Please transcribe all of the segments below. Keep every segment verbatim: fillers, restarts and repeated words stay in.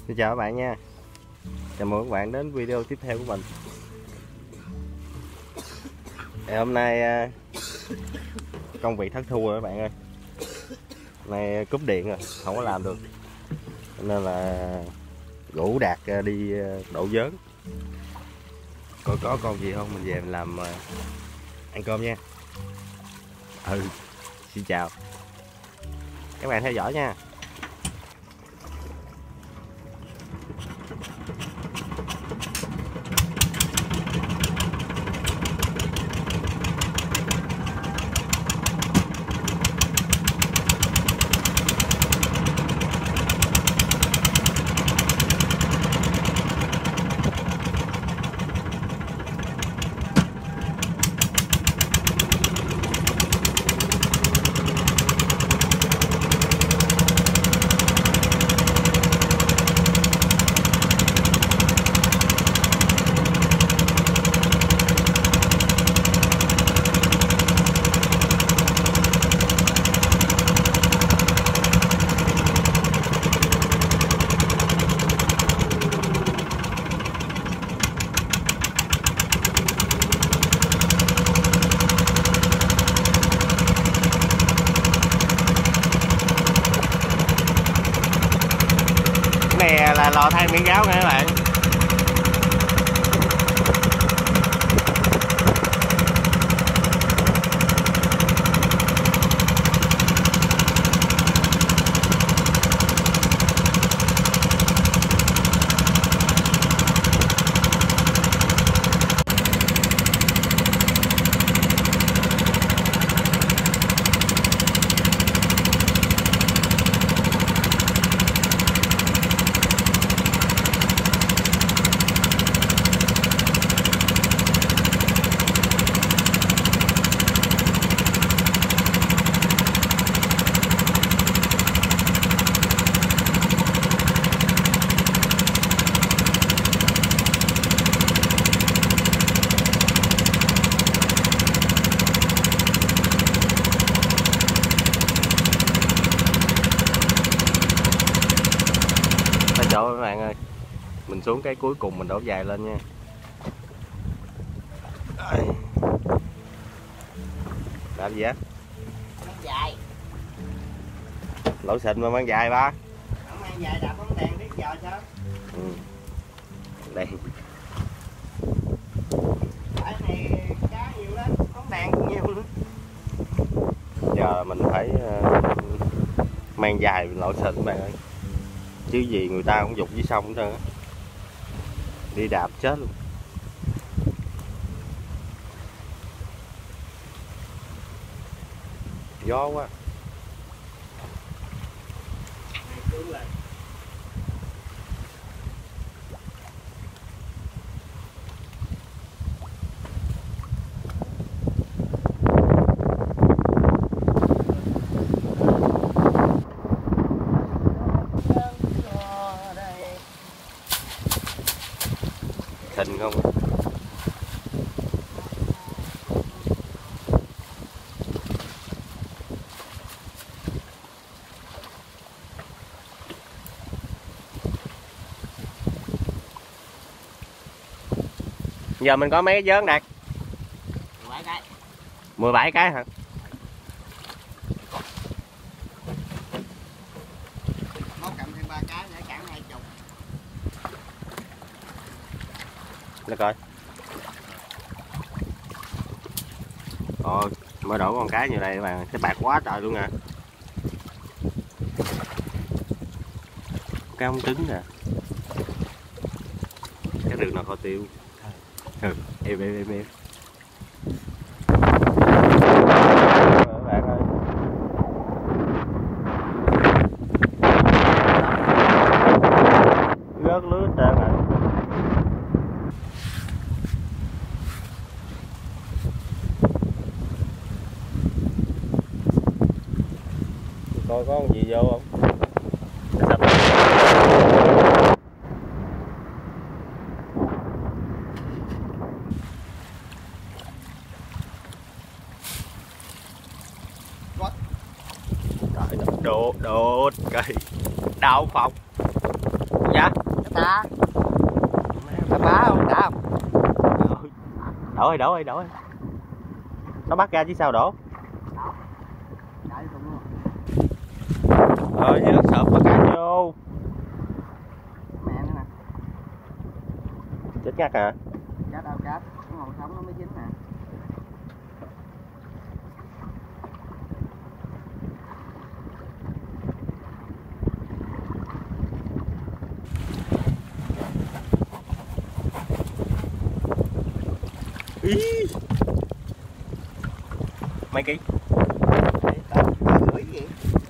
Xin chào các bạn nha. Chào mừng các bạn đến video tiếp theo của mình. Ngày hôm nay công việc thất thu rồi các bạn ơi. Nay cúp điện rồi, không có làm được, nên là rủ Đạt đi đổ vớn. Coi có con gì không mình về mình làm ăn cơm nha. Ừ, xin chào các bạn theo dõi nha. Này là lò than miếng gáo nha các bạn. Chỗ các bạn ơi, mình xuống cái cuối cùng mình đổ dài lên nha. Làm gì á? Mang dài. Lỗ xịn mà mang dài ba. Không mang dài đạp bóng đèn biết giờ sao? Ừ. Đây. Tại này cá nhiều lắm, bóng đèn cũng nhiều nữa. Giờ mình phải uh, mang dài lỗ xịn các bạn ơi. Chứ gì người ta cũng dục dưới sông hết trơn á. Đi đạp chết luôn. Gió quá. Thịnh không? Giờ mình có mấy cái vớn Đạt? mười bảy cái. mười bảy cái hả? Mốt cầm thêm ba cái để cản hai chục. Để coi. Ồ, mới đổ con cái như đây các bạn, cái bạc quá trời luôn nè. Cái ống trứng nè. Cái đường nào kho tiêu. Ừ, em em em em. Các bạn ơi. Rớt lưới hết trơn rồi. Coi có con gì vô không? Trời đất, đột đột cây đau phòng. Dạ Cá cá bá không? Cá không? Đổ ơi, đổ ơi, đổ ơi. Nó bắt ra chứ sao đổ. Rồi chứ sợp bắt cá vô. Mẹ nữa nè. Chết ngắt à? Chết đâu chết, nó còn sống nó mới chín nè. Ý. Mấy ký? Gửi gì?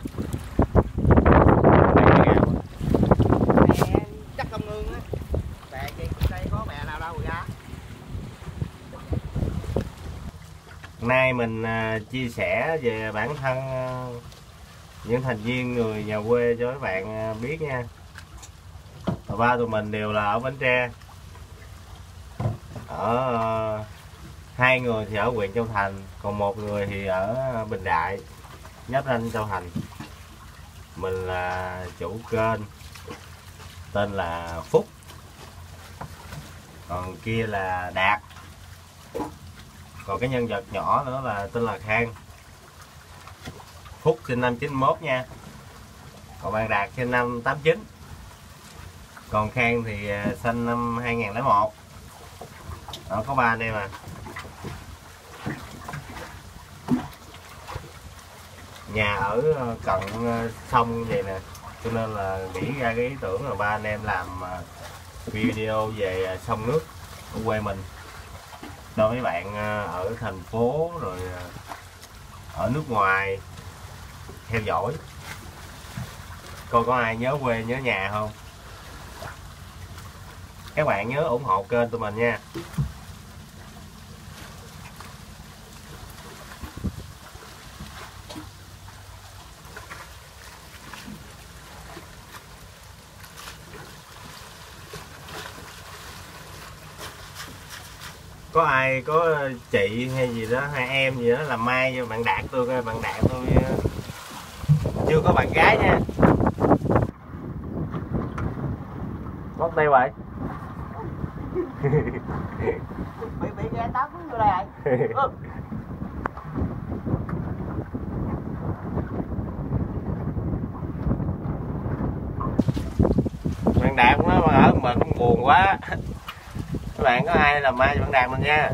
Chắc không nương á. Bè kia đây có bè nào đâu ra. Nay mình uh, chia sẻ về bản thân uh, những thành viên người nhà quê cho các bạn uh, biết nha. Ba tụi mình đều là ở Bến Tre. Ở uh, hai người thì ở huyện Châu Thành, còn một người thì ở Bình Đại, giáp ranh Châu Thành. Mình là chủ kênh, tên là Phúc, còn kia là Đạt, còn cái nhân vật nhỏ nữa là tên là Khang. Phúc sinh năm chín mốt nha, còn bạn Đạt sinh năm tám chín, còn Khang thì sinh năm hai nghìn lẻ một. Đó, có ba anh em à. Nhà ở cận sông vậy nè, cho nên là nghĩ ra cái ý tưởng là ba anh em làm video về sông nước ở quê mình cho mấy bạn ở thành phố rồi ở nước ngoài theo dõi, coi có ai nhớ quê nhớ nhà không. Các bạn nhớ ủng hộ kênh tụi mình nha. Có ai có chị hay gì đó, hai em gì đó làm mai cho bạn Đạt tôi coi. Bạn Đạt tôi chưa có bạn gái nha. Mất tiêu vậy. bị bị ghé tóc vô đây rồi. Ừ. Bạn Đạt nó ở mình cũng buồn quá. Các bạn có ai làm mai cho bạn Đạt mình nha.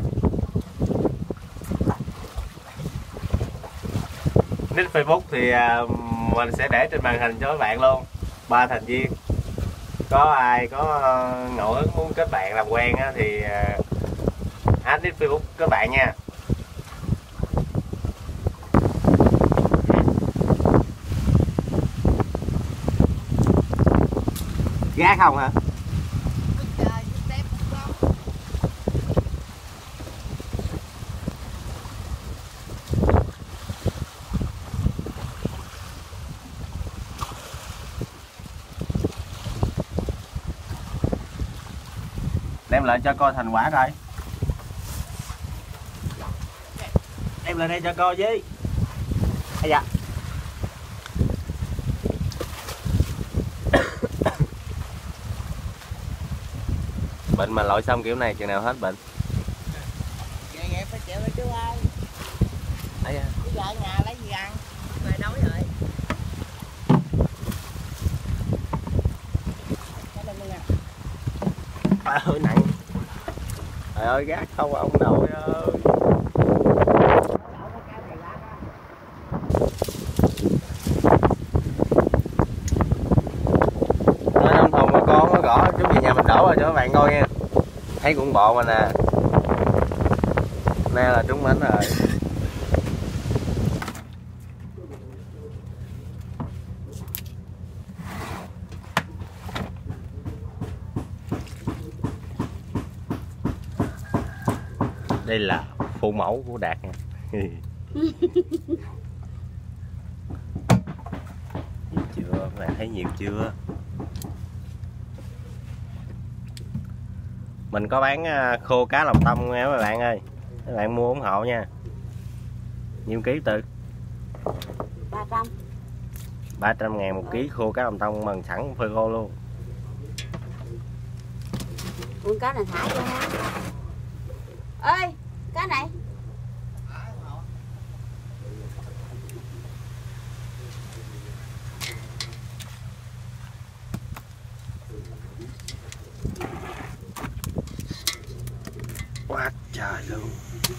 Nick Facebook thì mình sẽ để trên màn hình cho các bạn luôn. Ba thành viên. Có ai có ngẫu hứng muốn kết bạn làm quen á, thì add Nick Facebook các bạn nha. Gác không hả? Đem lại cho coi thành quả coi. Đem lại đây cho coi với. Ây da. Bệnh mà lội xong kiểu này chừng nào hết bệnh? Vậy vậy phải chịu thôi chứ ai. Ây da. Bây giờ ở nhà lấy gì ăn? Rồi đói rồi. Trời ơi nặng. Trời ơi gác không ông nội ơi. Nói năm thùng của con nó gõ chút về nhà mình đổ rồi cho các bạn coi nha. Thấy cũng bộ mà nè. Nay là trúng bánh rồi. Đây là phụ mẫu của Đạt nha. Nhiều chưa? Các bạn thấy nhiều chưa? Mình có bán khô cá lòng tông nha các bạn ơi. Các bạn mua ủng hộ nha. Nhiêu ký Từ? ba trăm. ba trăm ngàn một ký khô cá lòng tông, mần sẵn phơi khô luôn. Con cá này thả vô ha. Ơi, cá này. Quá trời luôn.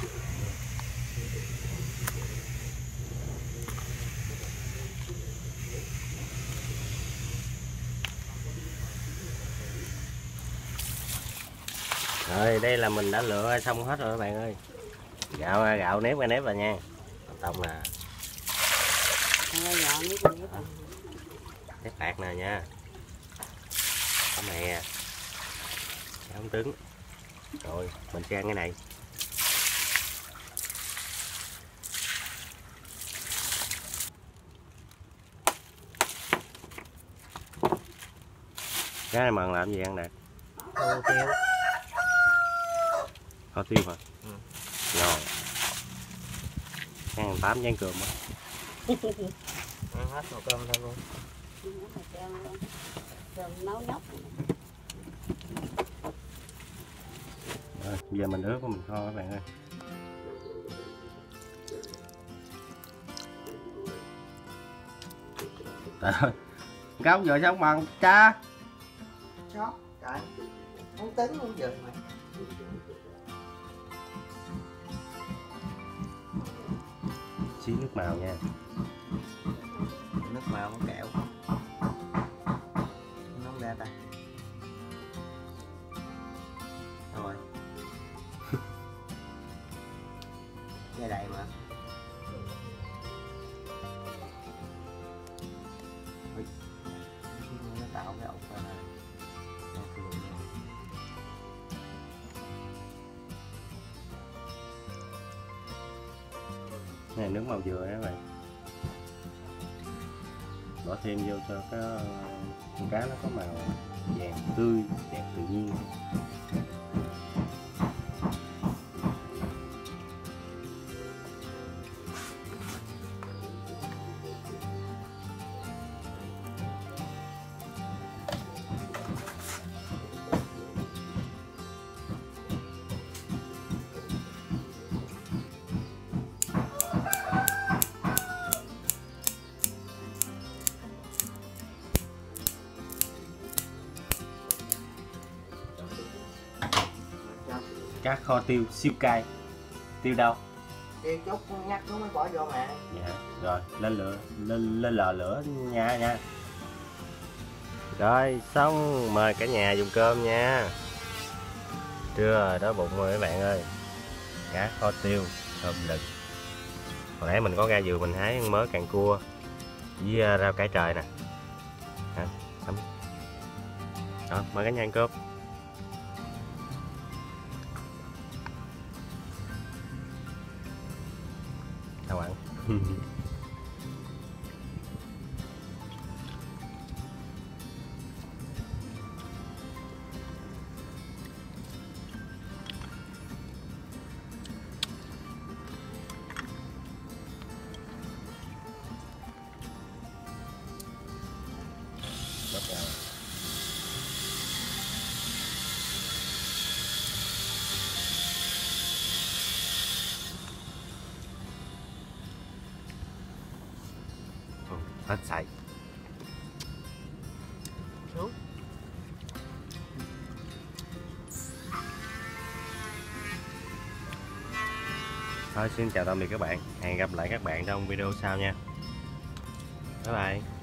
Rồi đây là mình đã lựa xong hết rồi các bạn ơi. Gạo gạo nếp ra nếp rồi nha. Tông nè. Nếp bạc nè nha. Cái này không trứng. Rồi mình sẽ ăn cái này. Cái này mần làm gì ăn Đạt? Kho tiêu. Kho tiêu hả? Ừ. Ngon. Ăn tám chén cơm á. Ăn hết nồi cơm thôi luôn. Cơm nấu nhóc. Rồi, giờ mình ướp và mình kho các bạn ơi. Trời ơi, gấu giờ sao bằng cha? Chót, trời. Không tính luôn giờ mà. Xí nước màu nha. Nước màu có kẹo. Nó không ra ta. Rồi. Nghe đầy mà. Nó tạo cái ốc ra này. Này nước màu dừa đó các bạn. Bỏ thêm vô cho cái con cá nó có màu vàng tươi, đẹp tự nhiên. Cá kho tiêu siêu cay. Tiêu đâu? Tiêu chút nhắc nó mới bỏ vô mà. Dạ. Rồi lên lửa, lên lên lò lửa nha nha. Rồi xong, mời cả nhà dùng cơm nha. Trưa rồi, đói bụng rồi các bạn ơi. Cá kho tiêu thơm lừng. Hồi nãy mình có ra vườn mình hái mớ càng cua với rau cải trời nè. Hả? Đó, mời cả nhà ăn cơm. Sao ăn? Rất là hết sạch. Đúng. Thôi xin chào tạm biệt các bạn. Hẹn gặp lại các bạn trong video sau nha. Bye bye.